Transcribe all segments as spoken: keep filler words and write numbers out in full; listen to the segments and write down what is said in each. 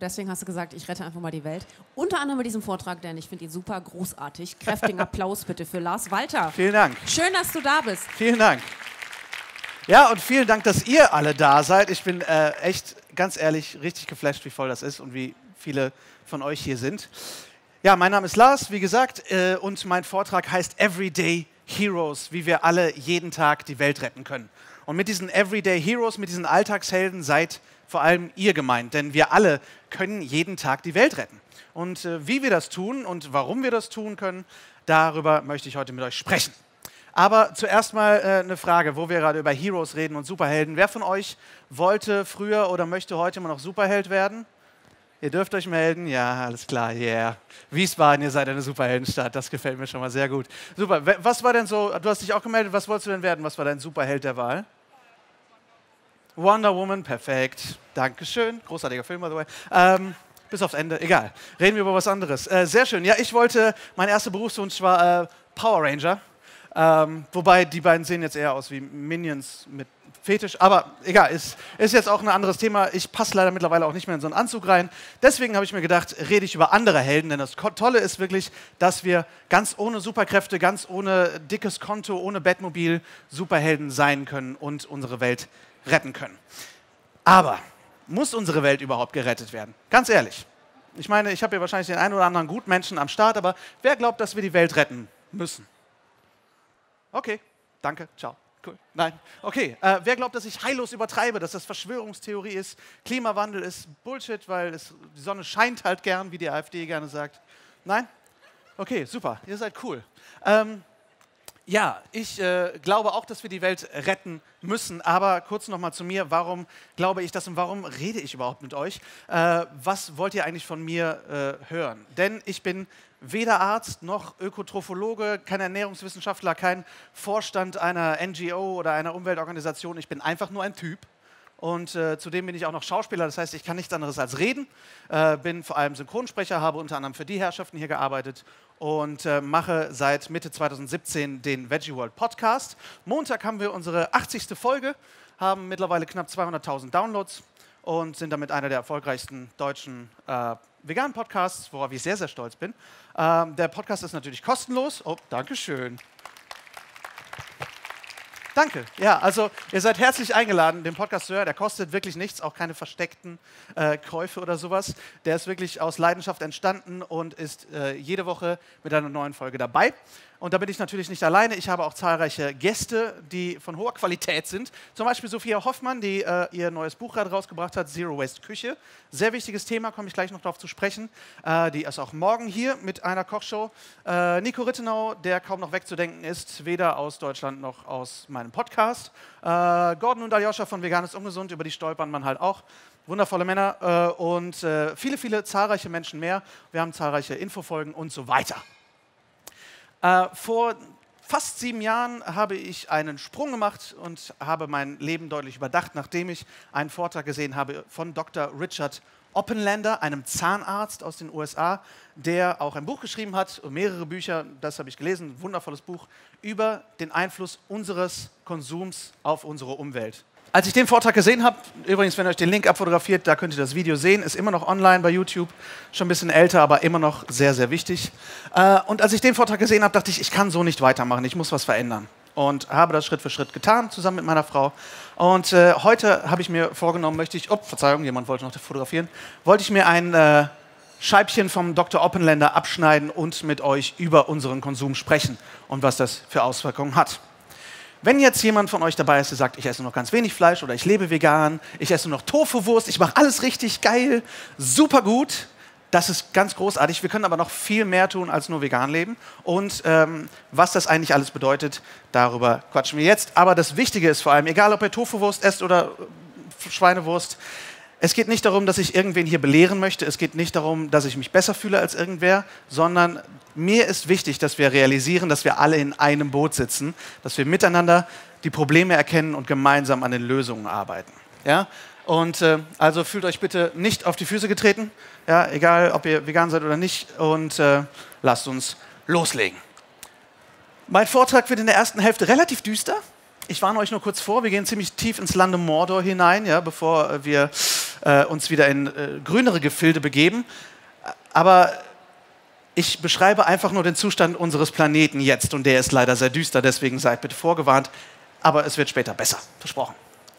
Deswegen hast du gesagt, ich rette einfach mal die Welt. Unter anderem mit diesem Vortrag, denn ich finde ihn super großartig. Kräftigen Applaus bitte für Lars Walter. Vielen Dank. Schön, dass du da bist. Vielen Dank. Ja, und vielen Dank, dass ihr alle da seid. Ich bin äh, echt, ganz ehrlich, richtig geflasht, wie voll das ist und wie viele von euch hier sind. Ja, mein Name ist Lars, wie gesagt, äh, und mein Vortrag heißt Everyday Heroes, wie wir alle jeden Tag die Welt retten können. Und mit diesen Everyday Heroes, mit diesen Alltagshelden seid vor allem ihr gemeint, denn wir alle können jeden Tag die Welt retten. Und äh, wie wir das tun und warum wir das tun können, darüber möchte ich heute mit euch sprechen. Aber zuerst mal äh, eine Frage, wo wir gerade über Heroes reden und Superhelden. Wer von euch wollte früher oder möchte heute immer noch Superheld werden? Ihr dürft euch melden. Ja, alles klar, yeah. Wiesbaden, ihr seid eine Superheldenstadt, das gefällt mir schon mal sehr gut. Super, was war denn so, du hast dich auch gemeldet, was wolltest du denn werden? Was war dein Superheld der Wahl? Wonder Woman, perfekt. Dankeschön, großartiger Film, by the way. Ähm, bis aufs Ende, egal. Reden wir über was anderes. Äh, sehr schön, ja, ich wollte, mein erster Berufswunsch war äh, Power Ranger. Ähm, wobei, die beiden sehen jetzt eher aus wie Minions mit Fetisch, aber egal, ist, ist jetzt auch ein anderes Thema. Ich passe leider mittlerweile auch nicht mehr in so einen Anzug rein. Deswegen habe ich mir gedacht, rede ich über andere Helden, denn das Tolle ist wirklich, dass wir ganz ohne Superkräfte, ganz ohne dickes Konto, ohne Bettmobil Superhelden sein können und unsere Welt retten können. Aber muss unsere Welt überhaupt gerettet werden? Ganz ehrlich. Ich meine, ich habe hier wahrscheinlich den einen oder anderen Gutmenschen am Start, aber wer glaubt, dass wir die Welt retten müssen? Okay, danke, ciao. Cool. Nein, okay. Äh, wer glaubt, dass ich heillos übertreibe, dass das Verschwörungstheorie ist, Klimawandel ist Bullshit, weil es, die Sonne scheint halt gern, wie die AfD gerne sagt? Nein? Okay, super, ihr seid cool. Ähm, ja, ich äh, glaube auch, dass wir die Welt retten müssen, aber kurz nochmal zu mir, warum glaube ich das und warum rede ich überhaupt mit euch? Äh, was wollt ihr eigentlich von mir äh, hören? Denn ich bin weder Arzt noch Ökotrophologe, kein Ernährungswissenschaftler, kein Vorstand einer N G O oder einer Umweltorganisation. Ich bin einfach nur ein Typ und äh, zudem bin ich auch noch Schauspieler, das heißt, ich kann nichts anderes als reden, äh, bin vor allem Synchronsprecher, habe unter anderem für die Herrschaften hier gearbeitet und äh, mache seit Mitte zweitausendsiebzehn den Veggie World Podcast. Montag haben wir unsere achtzigste Folge, haben mittlerweile knapp zweihunderttausend Downloads und sind damit einer der erfolgreichsten deutschen äh, veganen Podcasts, worauf ich sehr, sehr stolz bin. Ähm, der Podcast ist natürlich kostenlos. Oh, danke schön. Danke. Ja, also ihr seid herzlich eingeladen, den Podcast zu hören. Der kostet wirklich nichts, auch keine versteckten äh, Käufe oder sowas. Der ist wirklich aus Leidenschaft entstanden und ist äh, jede Woche mit einer neuen Folge dabei. Und da bin ich natürlich nicht alleine. Ich habe auch zahlreiche Gäste, die von hoher Qualität sind. Zum Beispiel Sophia Hoffmann, die äh, ihr neues Buch gerade rausgebracht hat, Zero Waste Küche. Sehr wichtiges Thema, komme ich gleich noch darauf zu sprechen. Äh, die ist auch morgen hier mit einer Kochshow. Äh, Nico Rittenau, der kaum noch wegzudenken ist, weder aus Deutschland noch aus meinem Podcast. Äh, Gordon und Aljoscha von Vegan ist ungesund, über die stolpern man halt auch. Wundervolle Männer äh, und äh, viele, viele zahlreiche Menschen mehr. Wir haben zahlreiche Infofolgen und so weiter. Äh, vor fast sieben Jahren habe ich einen Sprung gemacht und habe mein Leben deutlich überdacht, nachdem ich einen Vortrag gesehen habe von Doktor Richard Oppenlander, einem Zahnarzt aus den U S A, der auch ein Buch geschrieben hat, mehrere Bücher, das habe ich gelesen, ein wundervolles Buch, über den Einfluss unseres Konsums auf unsere Umwelt. Als ich den Vortrag gesehen habe, übrigens, wenn ihr euch den Link abfotografiert, da könnt ihr das Video sehen, ist immer noch online bei YouTube, schon ein bisschen älter, aber immer noch sehr, sehr wichtig. Und als ich den Vortrag gesehen habe, dachte ich, ich kann so nicht weitermachen, ich muss was verändern. Und habe das Schritt für Schritt getan, zusammen mit meiner Frau. Und äh, heute habe ich mir vorgenommen, möchte ich, oh, Verzeihung, jemand wollte noch fotografieren, wollte ich mir ein äh, Scheibchen vom Doktor Oppenlander abschneiden und mit euch über unseren Konsum sprechen und was das für Auswirkungen hat. Wenn jetzt jemand von euch dabei ist, der sagt, ich esse noch ganz wenig Fleisch oder ich lebe vegan, ich esse noch Tofu-Wurst, ich mache alles richtig geil, super gut, das ist ganz großartig. Wir können aber noch viel mehr tun als nur vegan leben. Und ähm, was das eigentlich alles bedeutet, darüber quatschen wir jetzt. Aber das Wichtige ist vor allem, egal ob ihr Tofu-Wurst esst oder Schweinewurst, es geht nicht darum, dass ich irgendwen hier belehren möchte. Es geht nicht darum, dass ich mich besser fühle als irgendwer, sondern mir ist wichtig, dass wir realisieren, dass wir alle in einem Boot sitzen, dass wir miteinander die Probleme erkennen und gemeinsam an den Lösungen arbeiten. Ja? Und äh, also fühlt euch bitte nicht auf die Füße getreten, ja? Egal ob ihr vegan seid oder nicht, und äh, lasst uns loslegen. Mein Vortrag wird in der ersten Hälfte relativ düster. Ich warne euch nur kurz vor, wir gehen ziemlich tief ins Lande Mordor hinein, ja, bevor wir äh, uns wieder in äh, grünere Gefilde begeben. Aber ich beschreibe einfach nur den Zustand unseres Planeten jetzt und der ist leider sehr düster, deswegen seid bitte vorgewarnt. Aber es wird später besser, versprochen.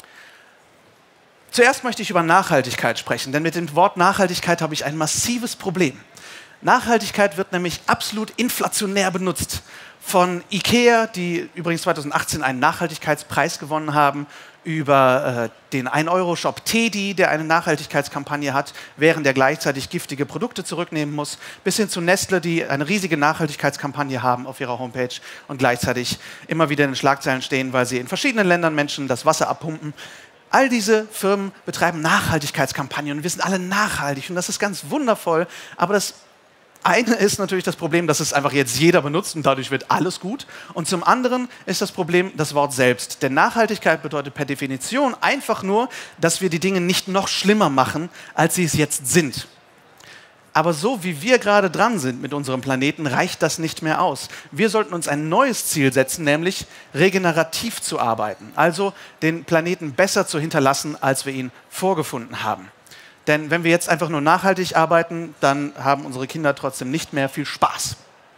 Zuerst möchte ich über Nachhaltigkeit sprechen, denn mit dem Wort Nachhaltigkeit habe ich ein massives Problem. Nachhaltigkeit wird nämlich absolut inflationär benutzt. Von IKEA, die übrigens zweitausendachtzehn einen Nachhaltigkeitspreis gewonnen haben, über äh, den ein Euro Shop Teddy, der eine Nachhaltigkeitskampagne hat, während er gleichzeitig giftige Produkte zurücknehmen muss, bis hin zu Nestle, die eine riesige Nachhaltigkeitskampagne haben auf ihrer Homepage und gleichzeitig immer wieder in den Schlagzeilen stehen, weil sie in verschiedenen Ländern Menschen das Wasser abpumpen. All diese Firmen betreiben Nachhaltigkeitskampagnen und wir sind alle nachhaltig und das ist ganz wundervoll, aber das eine ist natürlich das Problem, dass es einfach jetzt jeder benutzt und dadurch wird alles gut. Und zum anderen ist das Problem das Wort selbst. Denn Nachhaltigkeit bedeutet per Definition einfach nur, dass wir die Dinge nicht noch schlimmer machen, als sie es jetzt sind. Aber so wie wir gerade dran sind mit unserem Planeten, reicht das nicht mehr aus. Wir sollten uns ein neues Ziel setzen, nämlich regenerativ zu arbeiten. Also den Planeten besser zu hinterlassen, als wir ihn vorgefunden haben. Denn wenn wir jetzt einfach nur nachhaltig arbeiten, dann haben unsere Kinder trotzdem nicht mehr viel Spaß.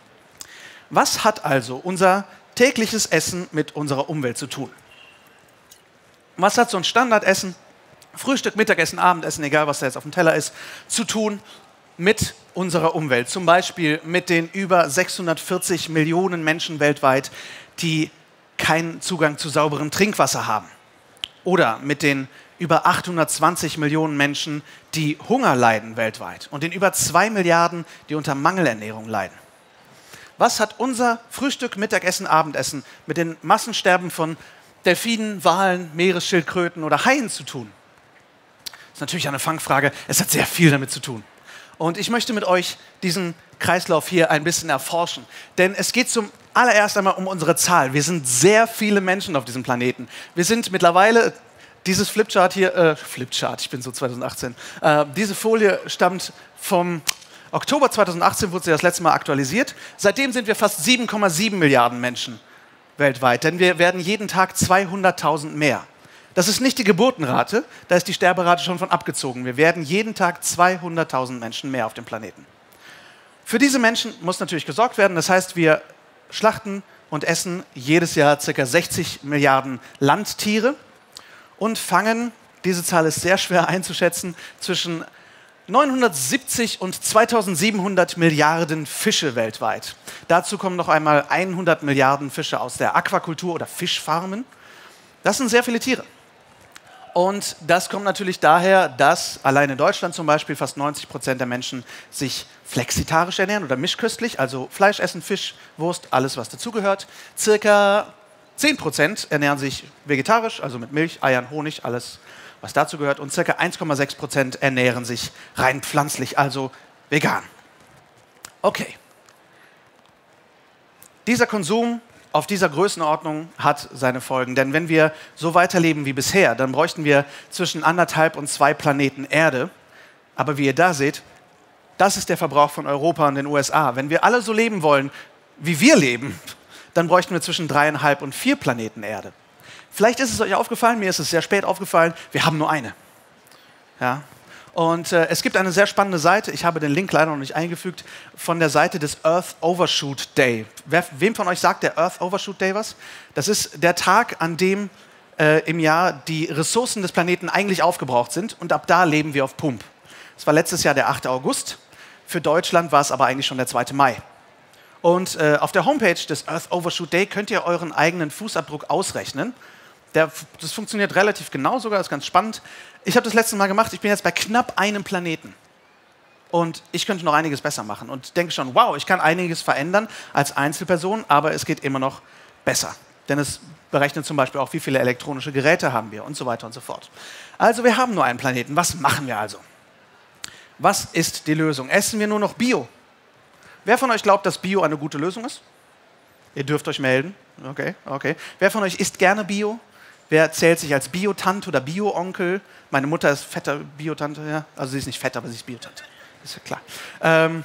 Was hat also unser tägliches Essen mit unserer Umwelt zu tun? Was hat so ein Standardessen, Frühstück, Mittagessen, Abendessen, egal was da jetzt auf dem Teller ist, zu tun mit unserer Umwelt? Zum Beispiel mit den über sechshundertvierzig Millionen Menschen weltweit, die keinen Zugang zu sauberem Trinkwasser haben. Oder mit den über achthundertzwanzig Millionen Menschen, die Hunger leiden weltweit und den über zwei Milliarden, die unter Mangelernährung leiden. Was hat unser Frühstück, Mittagessen, Abendessen mit den Massensterben von Delfinen, Walen, Meeresschildkröten oder Haien zu tun? Das ist natürlich eine Fangfrage. Es hat sehr viel damit zu tun. Und ich möchte mit euch diesen Kreislauf hier ein bisschen erforschen. Denn es geht zum allererst einmal um unsere Zahl. Wir sind sehr viele Menschen auf diesem Planeten. Wir sind mittlerweile... Dieses Flipchart hier, äh, Flipchart, ich bin so zweitausendachtzehn, äh, diese Folie stammt vom Oktober zweitausendachtzehn, wurde sie das letzte Mal aktualisiert. Seitdem sind wir fast sieben Komma sieben Milliarden Menschen weltweit, denn wir werden jeden Tag zweihunderttausend mehr. Das ist nicht die Geburtenrate, da ist die Sterberate schon von abgezogen. Wir werden jeden Tag zweihunderttausend Menschen mehr auf dem Planeten. Für diese Menschen muss natürlich gesorgt werden, das heißt, wir schlachten und essen jedes Jahr ca. sechzig Milliarden Landtiere. Und fangen, diese Zahl ist sehr schwer einzuschätzen, zwischen neunhundertsiebzig und zweitausendsiebenhundert Milliarden Fische weltweit. Dazu kommen noch einmal hundert Milliarden Fische aus der Aquakultur oder Fischfarmen. Das sind sehr viele Tiere. Und das kommt natürlich daher, dass allein in Deutschland zum Beispiel fast neunzig Prozent der Menschen sich flexitarisch ernähren oder mischköstlich, also Fleisch essen, Fisch, Wurst, alles was dazugehört. Circa zehn Prozent ernähren sich vegetarisch, also mit Milch, Eiern, Honig, alles, was dazu gehört. Und ca. eins Komma sechs Prozent ernähren sich rein pflanzlich, also vegan. Okay. Dieser Konsum auf dieser Größenordnung hat seine Folgen. Denn wenn wir so weiterleben wie bisher, dann bräuchten wir zwischen anderthalb und zwei Planeten Erde. Aber wie ihr da seht, das ist der Verbrauch von Europa und den U S A. Wenn wir alle so leben wollen, wie wir leben, dann bräuchten wir zwischen dreieinhalb und vier Planeten Erde. Vielleicht ist es euch aufgefallen, mir ist es sehr spät aufgefallen, wir haben nur eine. Ja? Und äh, es gibt eine sehr spannende Seite, ich habe den Link leider noch nicht eingefügt, von der Seite des Earth Overshoot Day. Wer, wem von euch sagt der Earth Overshoot Day was? Das ist der Tag, an dem äh, im Jahr die Ressourcen des Planeten eigentlich aufgebraucht sind und ab da leben wir auf Pump. Das war letztes Jahr der achte August, für Deutschland war es aber eigentlich schon der zweite Mai. Und äh, auf der Homepage des Earth Overshoot Day könnt ihr euren eigenen Fußabdruck ausrechnen. Der, das funktioniert relativ genau sogar, das ist ganz spannend. Ich habe das letzte Mal gemacht, ich bin jetzt bei knapp einem Planeten. Und ich könnte noch einiges besser machen. Und denke schon, wow, ich kann einiges verändern als Einzelperson, aber es geht immer noch besser. Denn es berechnet zum Beispiel auch, wie viele elektronische Geräte haben wir und so weiter und so fort. Also wir haben nur einen Planeten. Was machen wir also? Was ist die Lösung? Essen wir nur noch Bio? Wer von euch glaubt, dass Bio eine gute Lösung ist? Ihr dürft euch melden. Okay, okay. Wer von euch isst gerne Bio? Wer zählt sich als Biotante oder Bio-Onkel? Meine Mutter ist fetter Biotante, ja. Also sie ist nicht fett, aber sie ist Biotante. Ist ja klar. Ähm,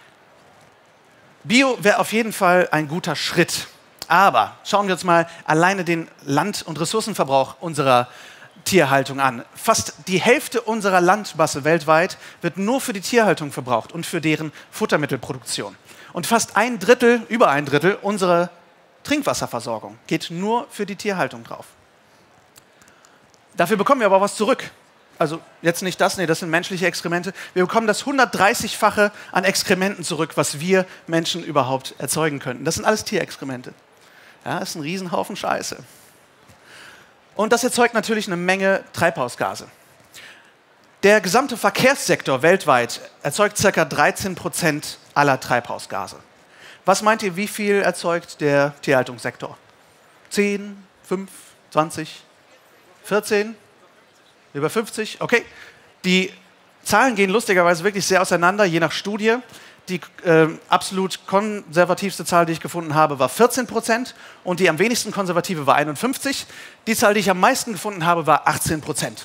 Bio wäre auf jeden Fall ein guter Schritt. Aber schauen wir uns mal alleine den Land- und Ressourcenverbrauch unserer Tierhaltung an. Fast die Hälfte unserer Landmasse weltweit wird nur für die Tierhaltung verbraucht und für deren Futtermittelproduktion. Und fast ein Drittel, über ein Drittel unserer Trinkwasserversorgung geht nur für die Tierhaltung drauf. Dafür bekommen wir aber was zurück. Also jetzt nicht das, nee, das sind menschliche Exkremente. Wir bekommen das hundertdreißigfache an Exkrementen zurück, was wir Menschen überhaupt erzeugen könnten. Das sind alles Tierexkremente. Ja, das ist ein Riesenhaufen Scheiße. Und das erzeugt natürlich eine Menge Treibhausgase. Der gesamte Verkehrssektor weltweit erzeugt ca. dreizehn Prozent aller Treibhausgase. Was meint ihr, wie viel erzeugt der Tierhaltungssektor? zehn, fünf, zwanzig, vierzehn? Über fünfzig? Okay. Die Zahlen gehen lustigerweise wirklich sehr auseinander, je nach Studie. Die äh, absolut konservativste Zahl, die ich gefunden habe, war vierzehn Prozent und die am wenigsten konservative war einundfünfzig. Die Zahl, die ich am meisten gefunden habe, war achtzehn Prozent.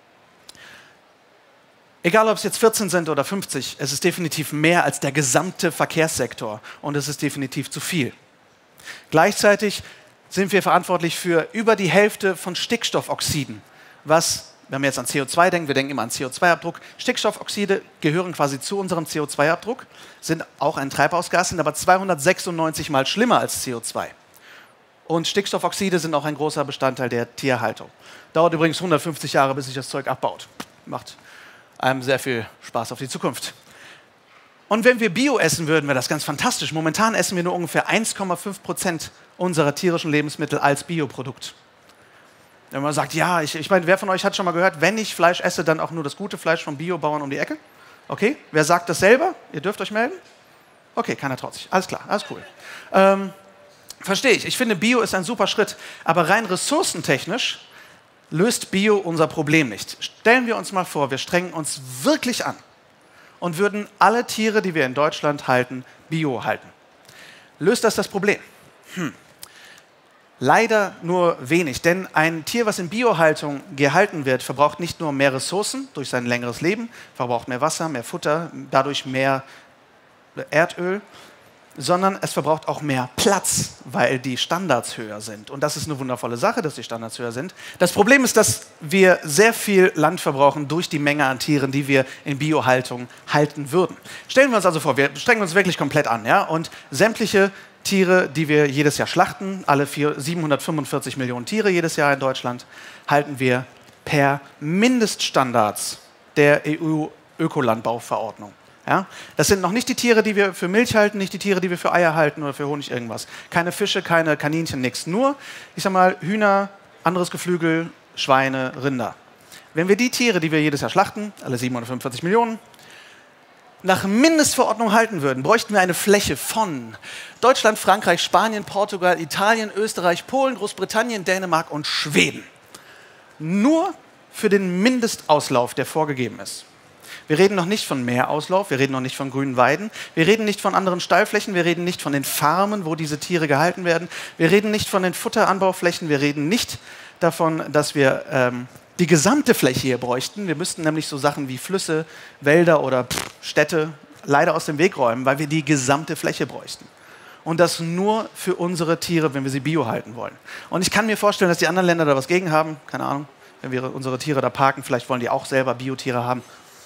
Egal, ob es jetzt vierzehn sind oder fünfzig, es ist definitiv mehr als der gesamte Verkehrssektor und es ist definitiv zu viel. Gleichzeitig sind wir verantwortlich für über die Hälfte von Stickstoffoxiden, was, wenn wir jetzt an C O zwei denken, wir denken immer an C O zwei Abdruck. Stickstoffoxide gehören quasi zu unserem C O zwei Abdruck, sind auch ein Treibhausgas, sind aber zweihundertsechsundneunzig Mal schlimmer als C O zwei. Und Stickstoffoxide sind auch ein großer Bestandteil der Tierhaltung. Dauert übrigens hundertfünfzig Jahre, bis sich das Zeug abbaut. Macht einem sehr viel Spaß auf die Zukunft. Und wenn wir Bio essen würden, wäre das ganz fantastisch. Momentan essen wir nur ungefähr eins Komma fünf Prozent unserer tierischen Lebensmittel als Bioprodukt. Wenn man sagt, ja, ich, ich meine, wer von euch hat schon mal gehört, wenn ich Fleisch esse, dann auch nur das gute Fleisch vom Biobauern um die Ecke? Okay, wer sagt das selber? Ihr dürft euch melden? Okay, keiner traut sich. Alles klar, alles cool. Ähm, verstehe ich. Ich finde, Bio ist ein super Schritt. Aber rein ressourcentechnisch löst Bio unser Problem nicht. Stellen wir uns mal vor, wir strengen uns wirklich an und würden alle Tiere, die wir in Deutschland halten, Bio halten. Löst das das Problem? Hm. Leider nur wenig, denn ein Tier, was in Biohaltung gehalten wird, verbraucht nicht nur mehr Ressourcen durch sein längeres Leben, verbraucht mehr Wasser, mehr Futter, dadurch mehr Erdöl, sondern es verbraucht auch mehr Platz, weil die Standards höher sind. Und das ist eine wundervolle Sache, dass die Standards höher sind. Das Problem ist, dass wir sehr viel Land verbrauchen durch die Menge an Tieren, die wir in Biohaltung halten würden. Stellen wir uns also vor, wir strengen uns wirklich komplett an, ja, und sämtliche Tiere, die wir jedes Jahr schlachten, alle vier, siebenhundertfünfundvierzig Millionen Tiere jedes Jahr in Deutschland, halten wir per Mindeststandards der E U-Ökolandbauverordnung. Ja? Das sind noch nicht die Tiere, die wir für Milch halten, nicht die Tiere, die wir für Eier halten oder für Honig, irgendwas. Keine Fische, keine Kaninchen, nichts. Nur, ich sag mal, Hühner, anderes Geflügel, Schweine, Rinder. Wenn wir die Tiere, die wir jedes Jahr schlachten, alle siebenhundertfünfundvierzig Millionen, nach Mindestverordnung halten würden, bräuchten wir eine Fläche von Deutschland, Frankreich, Spanien, Portugal, Italien, Österreich, Polen, Großbritannien, Dänemark und Schweden. Nur für den Mindestauslauf, der vorgegeben ist. Wir reden noch nicht von Meerauslauf, wir reden noch nicht von grünen Weiden, wir reden nicht von anderen Stallflächen, wir reden nicht von den Farmen, wo diese Tiere gehalten werden, wir reden nicht von den Futteranbauflächen, wir reden nicht davon, dass wir ähm, die gesamte Fläche hier bräuchten. Wir müssten nämlich so Sachen wie Flüsse, Wälder oder pff, Städte leider aus dem Weg räumen, weil wir die gesamte Fläche bräuchten. Und das nur für unsere Tiere, wenn wir sie bio halten wollen. Und ich kann mir vorstellen, dass die anderen Länder da was gegen haben, keine Ahnung, wenn wir unsere Tiere da parken, vielleicht wollen die auch selber Biotiere haben.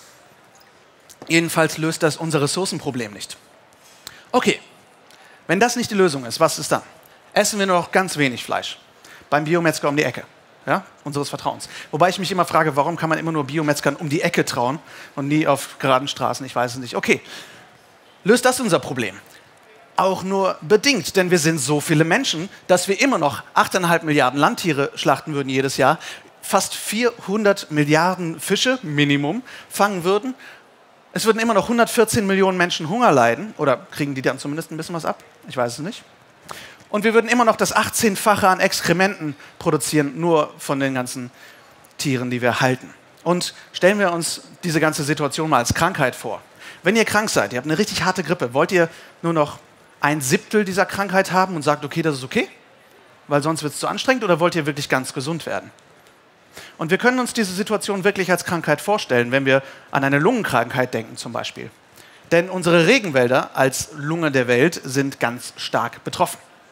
Jedenfalls löst das unser Ressourcenproblem nicht. Okay, wenn das nicht die Lösung ist, was ist dann? Essen wir nur noch ganz wenig Fleisch beim Biometzger um die Ecke, ja, unseres Vertrauens. Wobei ich mich immer frage, warum kann man immer nur Biometzgern um die Ecke trauen und nie auf geraden Straßen, ich weiß es nicht. Okay, löst das unser Problem? Auch nur bedingt, denn wir sind so viele Menschen, dass wir immer noch acht Komma fünf Milliarden Landtiere schlachten würden jedes Jahr, fast vierhundert Milliarden Fische, Minimum, fangen würden. Es würden immer noch hundertvierzehn Millionen Menschen Hunger leiden, oder kriegen die dann zumindest ein bisschen was ab? Ich weiß es nicht. Und wir würden immer noch das achtzehnfache an Exkrementen produzieren, nur von den ganzen Tieren, die wir halten. Und stellen wir uns diese ganze Situation mal als Krankheit vor. Wenn ihr krank seid, ihr habt eine richtig harte Grippe, wollt ihr nur noch ein Siebtel dieser Krankheit haben und sagt, okay, das ist okay, weil sonst wird es zu anstrengend, oder wollt ihr wirklich ganz gesund werden? Und wir können uns diese Situation wirklich als Krankheit vorstellen, wenn wir an eine Lungenkrankheit denken zum Beispiel. Denn unsere Regenwälder als Lunge der Welt sind ganz stark betroffen.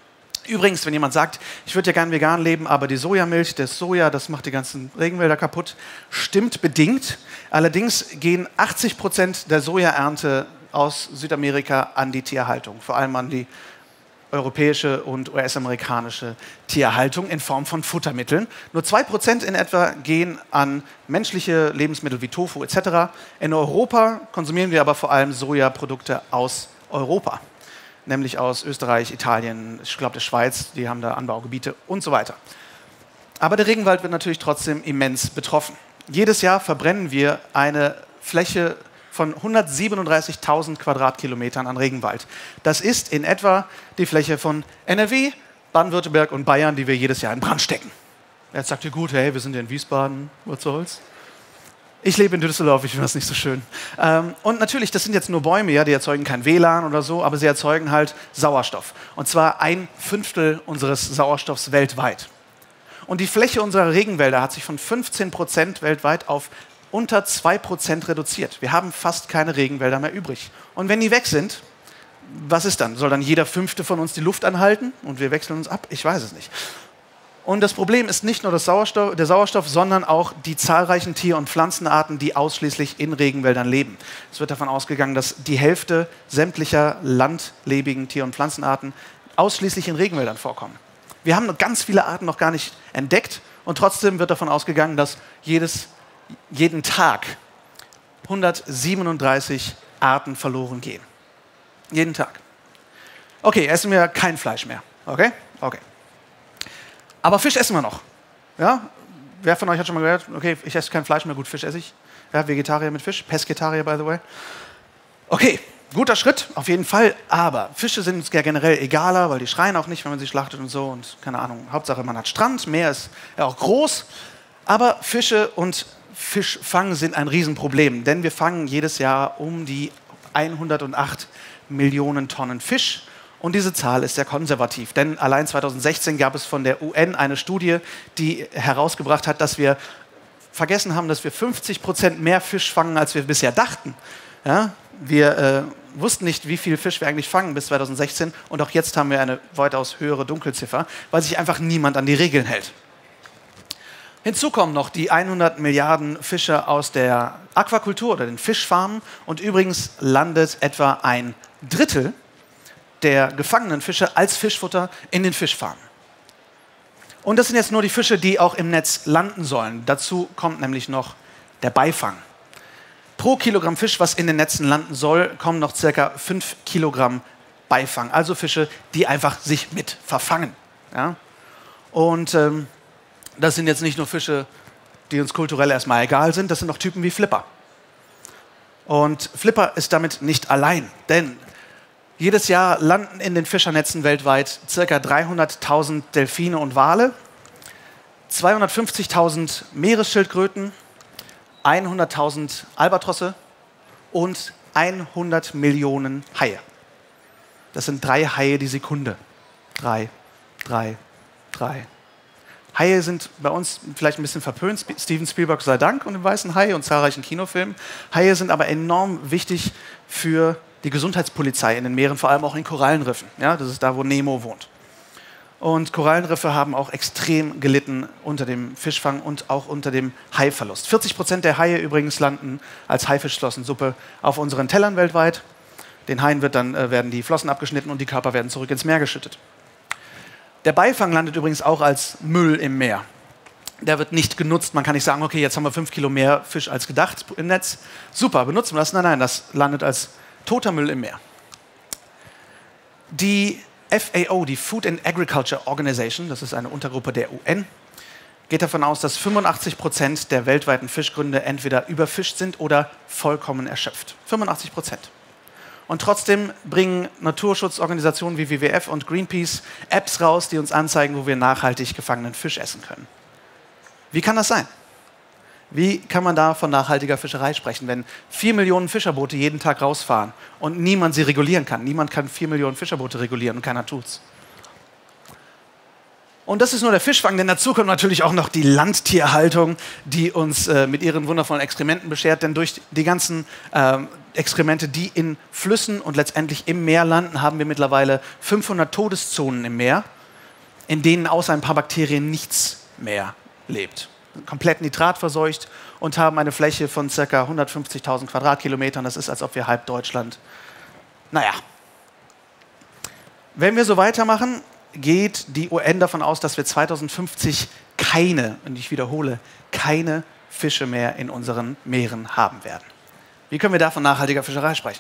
Übrigens, wenn jemand sagt, ich würde ja gern vegan leben, aber die Sojamilch, das Soja, das macht die ganzen Regenwälder kaputt, stimmt bedingt. Allerdings gehen achtzig Prozent der Sojaernte aus Südamerika an die Tierhaltung, vor allem an die europäische und U S-amerikanische Tierhaltung in Form von Futtermitteln. Nur zwei Prozent in etwa gehen an menschliche Lebensmittel wie Tofu et cetera. In Europa konsumieren wir aber vor allem Sojaprodukte aus Europa, nämlich aus Österreich, Italien, ich glaube der Schweiz, die haben da Anbaugebiete und so weiter. Aber der Regenwald wird natürlich trotzdem immens betroffen. Jedes Jahr verbrennen wir eine Fläche von hundertsiebenunddreißigtausend Quadratkilometern an Regenwald. Das ist in etwa die Fläche von N R W, Baden-Württemberg und Bayern, die wir jedes Jahr in Brand stecken. Jetzt sagt ihr, gut, hey, wir sind ja in Wiesbaden, was soll's? Ich lebe in Düsseldorf, ich finde das nicht so schön. Ähm, und natürlich, das sind jetzt nur Bäume, ja, die erzeugen kein W L A N oder so, aber sie erzeugen halt Sauerstoff. Und zwar ein Fünftel unseres Sauerstoffs weltweit. Und die Fläche unserer Regenwälder hat sich von fünfzehn Prozent weltweit auf unter zwei Prozent reduziert. Wir haben fast keine Regenwälder mehr übrig. Und wenn die weg sind, was ist dann? Soll dann jeder Fünfte von uns die Luft anhalten und wir wechseln uns ab? Ich weiß es nicht. Und das Problem ist nicht nur das Sauerstoff, der Sauerstoff, sondern auch die zahlreichen Tier- und Pflanzenarten, die ausschließlich in Regenwäldern leben. Es wird davon ausgegangen, dass die Hälfte sämtlicher landlebigen Tier- und Pflanzenarten ausschließlich in Regenwäldern vorkommen. Wir haben noch ganz viele Arten noch gar nicht entdeckt und trotzdem wird davon ausgegangen, dass jedes, jeden Tag hundertsiebenunddreißig Arten verloren gehen. Jeden Tag. Okay, essen wir kein Fleisch mehr. Okay? Okay. Aber Fisch essen wir noch. Ja? Wer von euch hat schon mal gehört, okay, ich esse kein Fleisch mehr, gut, Fisch esse ich. Ja, Vegetarier mit Fisch, Pesketarier, by the way. Okay, guter Schritt, auf jeden Fall. Aber Fische sind uns ja generell egaler, weil die schreien auch nicht, wenn man sie schlachtet und so. Und keine Ahnung, Hauptsache man hat Strand, Meer ist ja auch groß. Aber Fische und Fischfang sind ein Riesenproblem, denn wir fangen jedes Jahr um die hundertacht Millionen Tonnen Fisch. Und diese Zahl ist sehr konservativ, denn allein zweitausendsechzehn gab es von der U N eine Studie, die herausgebracht hat, dass wir vergessen haben, dass wir fünfzig Prozent mehr Fisch fangen, als wir bisher dachten. Ja? Wir äh, wussten nicht, wie viel Fisch wir eigentlich fangen bis zweitausendsechzehn und auch jetzt haben wir eine weitaus höhere Dunkelziffer, weil sich einfach niemand an die Regeln hält. Hinzu kommen noch die hundert Milliarden Fische aus der Aquakultur oder den Fischfarmen und übrigens landet etwa ein Drittel der gefangenen Fische als Fischfutter in den Fischfarmen. Und das sind jetzt nur die Fische, die auch im Netz landen sollen. Dazu kommt nämlich noch der Beifang. Pro Kilogramm Fisch, was in den Netzen landen soll, kommen noch circa fünf Kilogramm Beifang. Also Fische, die einfach sich mit verfangen. Ja? Und ähm, das sind jetzt nicht nur Fische, die uns kulturell erstmal egal sind, das sind auch Typen wie Flipper. Und Flipper ist damit nicht allein, denn jedes Jahr landen in den Fischernetzen weltweit ca. dreihunderttausend Delfine und Wale, zweihundertfünfzigtausend Meeresschildkröten, hunderttausend Albatrosse und hundert Millionen Haie. Das sind drei Haie die Sekunde. Drei, drei, drei. Haie sind bei uns vielleicht ein bisschen verpönt, Steven Spielberg sei Dank und dem Weißen Hai und zahlreichen Kinofilmen. Haie sind aber enorm wichtig für die Gesundheitspolizei in den Meeren, vor allem auch in Korallenriffen. Ja, das ist da, wo Nemo wohnt. Und Korallenriffe haben auch extrem gelitten unter dem Fischfang und auch unter dem Haiverlust. vierzig Prozent der Haie übrigens landen als Haifischflossensuppe auf unseren Tellern weltweit. Den Haien wird dann, äh, werden die Flossen abgeschnitten und die Körper werden zurück ins Meer geschüttet. Der Beifang landet übrigens auch als Müll im Meer. Der wird nicht genutzt. Man kann nicht sagen, okay, jetzt haben wir fünf Kilo mehr Fisch als gedacht im Netz. Super, benutzen wir das? Nein, nein, das landet als toter Müll im Meer. Die F A O, die Food and Agriculture Organization, das ist eine Untergruppe der U N, geht davon aus, dass fünfundachtzig Prozent der weltweiten Fischgründe entweder überfischt sind oder vollkommen erschöpft. fünfundachtzig Prozent. Und trotzdem bringen Naturschutzorganisationen wie W W F und Greenpeace Apps raus, die uns anzeigen, wo wir nachhaltig gefangenen Fisch essen können. Wie kann das sein? Wie kann man da von nachhaltiger Fischerei sprechen, wenn vier Millionen Fischerboote jeden Tag rausfahren und niemand sie regulieren kann? Niemand kann vier Millionen Fischerboote regulieren und keiner tut's. Und das ist nur der Fischfang, denn dazu kommt natürlich auch noch die Landtierhaltung, die uns äh, mit ihren wundervollen Exkrementen beschert. Denn durch die ganzen äh, Exkremente, die in Flüssen und letztendlich im Meer landen, haben wir mittlerweile fünfhundert Todeszonen im Meer. in denen außer ein paar Bakterien nichts mehr lebt. Komplett nitratverseucht und haben eine Fläche von ca. hundertfünfzigtausend Quadratkilometern. Das ist, als ob wir halb Deutschland... Naja. Wenn wir so weitermachen, geht die U N davon aus, dass wir zweitausendfünfzig keine, und ich wiederhole, keine Fische mehr in unseren Meeren haben werden. Wie können wir da von nachhaltiger Fischerei sprechen?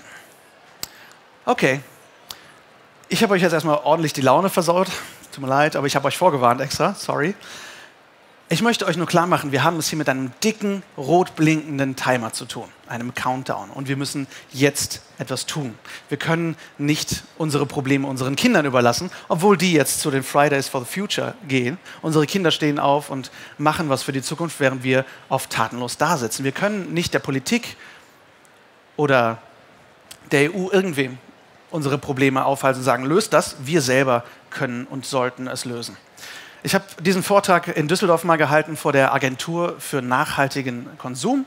Okay. Ich habe euch jetzt erstmal ordentlich die Laune versaut. Tut mir leid, aber ich habe euch vorgewarnt extra. Sorry. Ich möchte euch nur klar machen, wir haben es hier mit einem dicken, rot blinkenden Timer zu tun, einem Countdown. Und wir müssen jetzt etwas tun. Wir können nicht unsere Probleme unseren Kindern überlassen, obwohl die jetzt zu den Fridays for the Future gehen. Unsere Kinder stehen auf und machen was für die Zukunft, während wir oft tatenlos da sitzen. Wir können nicht der Politik oder der E U irgendwem unsere Probleme aufhalten und sagen, löst das. Wir selber können und sollten es lösen. Ich habe diesen Vortrag in Düsseldorf mal gehalten vor der Agentur für nachhaltigen Konsum.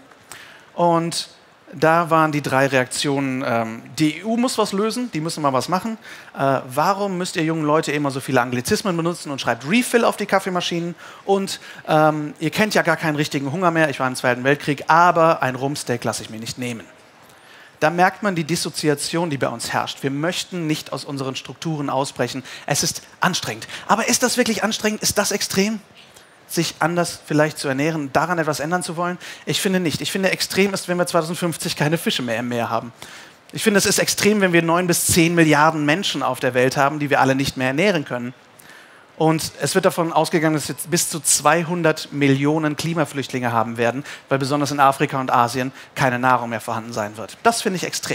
Und da waren die drei Reaktionen, ähm, die E U muss was lösen, die müssen mal was machen. Äh, warum müsst ihr jungen Leute immer so viele Anglizismen benutzen und schreibt Refill auf die Kaffeemaschinen? Und ähm, ihr kennt ja gar keinen richtigen Hunger mehr, ich war im Zweiten Weltkrieg, aber ein Rumpsteak lasse ich mir nicht nehmen. Da merkt man die Dissoziation, die bei uns herrscht. Wir möchten nicht aus unseren Strukturen ausbrechen. Es ist anstrengend. Aber ist das wirklich anstrengend? Ist das extrem? Sich anders vielleicht zu ernähren, daran etwas ändern zu wollen? Ich finde nicht. Ich finde, extrem ist, wenn wir zweitausendfünfzig keine Fische mehr im Meer haben. Ich finde, es ist extrem, wenn wir neun bis zehn Milliarden Menschen auf der Welt haben, die wir alle nicht mehr ernähren können. Und es wird davon ausgegangen, dass wir bis zu zweihundert Millionen Klimaflüchtlinge haben werden, weil besonders in Afrika und Asien keine Nahrung mehr vorhanden sein wird. Das finde ich extrem.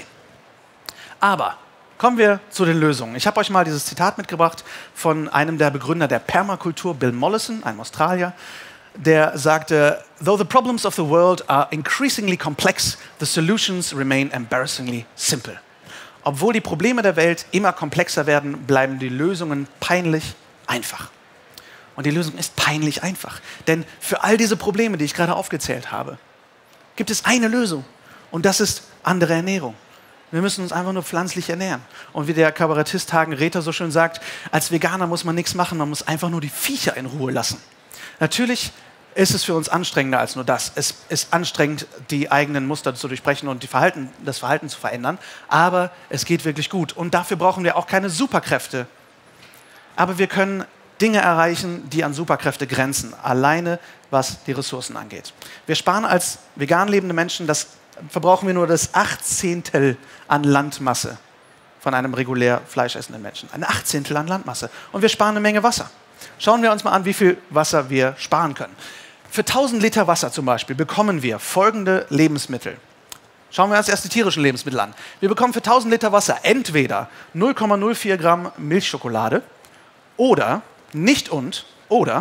Aber kommen wir zu den Lösungen. Ich habe euch mal dieses Zitat mitgebracht von einem der Begründer der Permakultur, Bill Mollison, einem Australier, der sagte, "Though the problems of the world are increasingly complex, the solutions remain embarrassingly simple." Obwohl die Probleme der Welt immer komplexer werden, bleiben die Lösungen peinlich einfach. Und die Lösung ist peinlich einfach. Denn für all diese Probleme, die ich gerade aufgezählt habe, gibt es eine Lösung. Und das ist andere Ernährung. Wir müssen uns einfach nur pflanzlich ernähren. Und wie der Kabarettist Hagen Räther so schön sagt, als Veganer muss man nichts machen, man muss einfach nur die Viecher in Ruhe lassen. Natürlich ist es für uns anstrengender als nur das. Es ist anstrengend, die eigenen Muster zu durchbrechen und die Verhalten, das Verhalten zu verändern. Aber es geht wirklich gut. Und dafür brauchen wir auch keine Superkräfte. Aber wir können Dinge erreichen, die an Superkräfte grenzen, alleine was die Ressourcen angeht. Wir sparen als vegan lebende Menschen, das verbrauchen wir nur das Achtzehntel an Landmasse von einem regulär fleischessenden Menschen. Ein Achtzehntel an Landmasse. Und wir sparen eine Menge Wasser. Schauen wir uns mal an, wie viel Wasser wir sparen können. Für tausend Liter Wasser zum Beispiel bekommen wir folgende Lebensmittel. Schauen wir uns erst die tierischen Lebensmittel an. Wir bekommen für tausend Liter Wasser entweder null Komma null vier Gramm Milchschokolade, oder, nicht und, oder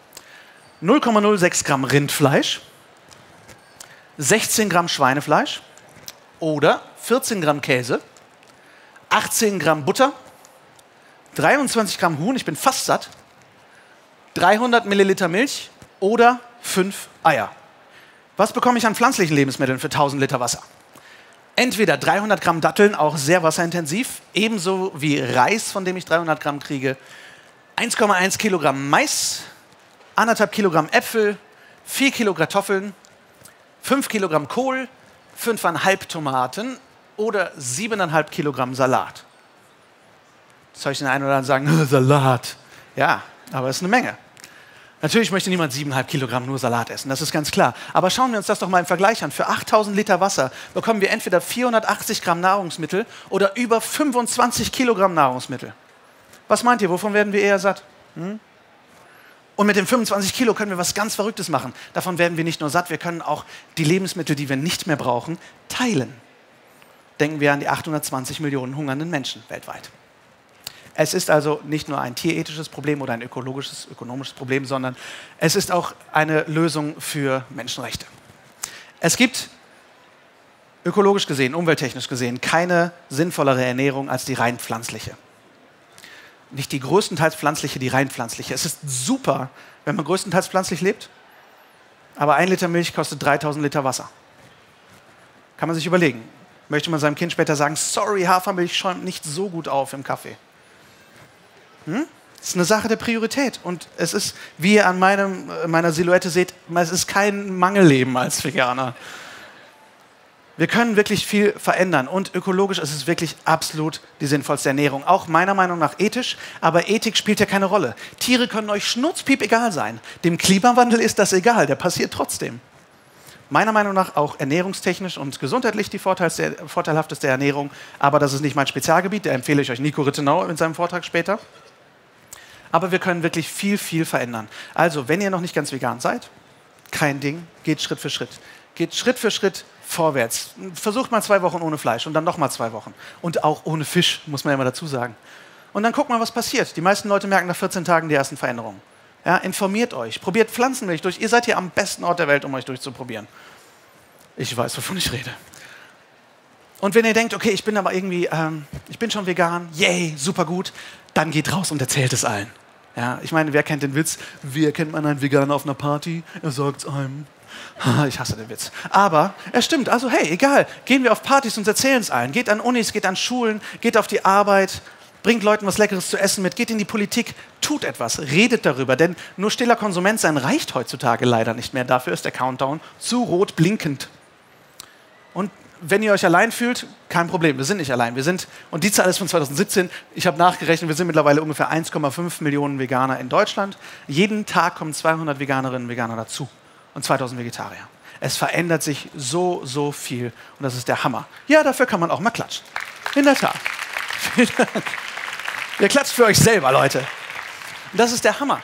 null Komma null sechs Gramm Rindfleisch, sechzehn Gramm Schweinefleisch oder vierzehn Gramm Käse, achtzehn Gramm Butter, dreiundzwanzig Gramm Huhn, ich bin fast satt, dreihundert Milliliter Milch oder fünf Eier. Was bekomme ich an pflanzlichen Lebensmitteln für tausend Liter Wasser? Entweder dreihundert Gramm Datteln, auch sehr wasserintensiv, ebenso wie Reis, von dem ich dreihundert Gramm kriege, eins Komma eins Kilogramm Mais, anderthalb Kilogramm Äpfel, vier Kilo Kartoffeln, fünf Kilogramm Kohl, fünf Komma fünf Tomaten oder sieben Komma fünf Kilogramm Salat. Jetzt soll ich den einen oder anderen sagen, Salat. Ja, aber es ist eine Menge. Natürlich möchte niemand sieben Komma fünf Kilogramm nur Salat essen, das ist ganz klar. Aber schauen wir uns das doch mal im Vergleich an. Für achttausend Liter Wasser bekommen wir entweder vierhundertachtzig Gramm Nahrungsmittel oder über fünfundzwanzig Kilogramm Nahrungsmittel. Was meint ihr, wovon werden wir eher satt? Hm? Und mit den fünfundzwanzig Kilo können wir was ganz Verrücktes machen. Davon werden wir nicht nur satt, wir können auch die Lebensmittel, die wir nicht mehr brauchen, teilen. Denken wir an die achthundertzwanzig Millionen hungernden Menschen weltweit. Es ist also nicht nur ein tierethisches Problem oder ein ökologisches, ökonomisches Problem, sondern es ist auch eine Lösung für Menschenrechte. Es gibt ökologisch gesehen, umwelttechnisch gesehen, keine sinnvollere Ernährung als die rein pflanzliche. Nicht die größtenteils pflanzliche, die rein pflanzliche. Es ist super, wenn man größtenteils pflanzlich lebt, aber ein Liter Milch kostet dreitausend Liter Wasser. Kann man sich überlegen. Möchte man seinem Kind später sagen, sorry, Hafermilch schäumt nicht so gut auf im Kaffee. Hm? Es ist eine Sache der Priorität. Und es ist, wie ihr an meinem, meiner Silhouette seht, es ist kein Mangelleben als Veganer. Wir können wirklich viel verändern und ökologisch ist es wirklich absolut die sinnvollste Ernährung. Auch meiner Meinung nach ethisch, aber Ethik spielt ja keine Rolle. Tiere können euch schnurzpiep egal sein. Dem Klimawandel ist das egal, der passiert trotzdem. Meiner Meinung nach auch ernährungstechnisch und gesundheitlich die vorteilhafteste Ernährung, aber das ist nicht mein Spezialgebiet, da empfehle ich euch Nico Rittenau in seinem Vortrag später. Aber wir können wirklich viel, viel verändern. Also, wenn ihr noch nicht ganz vegan seid, kein Ding, geht Schritt für Schritt. Geht Schritt für Schritt vorwärts. Versucht mal zwei Wochen ohne Fleisch und dann nochmal zwei Wochen. Und auch ohne Fisch, muss man ja mal dazu sagen. Und dann guckt mal, was passiert. Die meisten Leute merken nach vierzehn Tagen die ersten Veränderungen. Ja, informiert euch, probiert Pflanzenmilch durch. Ihr seid hier am besten Ort der Welt, um euch durchzuprobieren. Ich weiß, wovon ich rede. Und wenn ihr denkt, okay, ich bin aber irgendwie, ähm, ich bin schon vegan, yay, super gut, dann geht raus und erzählt es allen. Ja, ich meine, wer kennt den Witz? Wie erkennt man einen Veganer auf einer Party? Er sagt es einem. Ich hasse den Witz. Aber er stimmt. Also hey, egal. Gehen wir auf Partys und erzählen es allen. Geht an Unis, geht an Schulen, geht auf die Arbeit, bringt Leuten was Leckeres zu essen mit, geht in die Politik, tut etwas, redet darüber. Denn nur stiller Konsument sein reicht heutzutage leider nicht mehr. Dafür ist der Countdown zu rot blinkend. Und wenn ihr euch allein fühlt, kein Problem, wir sind nicht allein. Wir sind, und die Zahl ist von zweitausendsiebzehn, ich habe nachgerechnet, wir sind mittlerweile ungefähr eins Komma fünf Millionen Veganer in Deutschland. Jeden Tag kommen zweihundert Veganerinnen und Veganer dazu. Und zweitausend Vegetarier. Es verändert sich so, so viel. Und das ist der Hammer. Ja, dafür kann man auch mal klatschen. In der Tat. Vielen Dank. Ihr klatscht für euch selber, Leute. Und das ist der Hammer.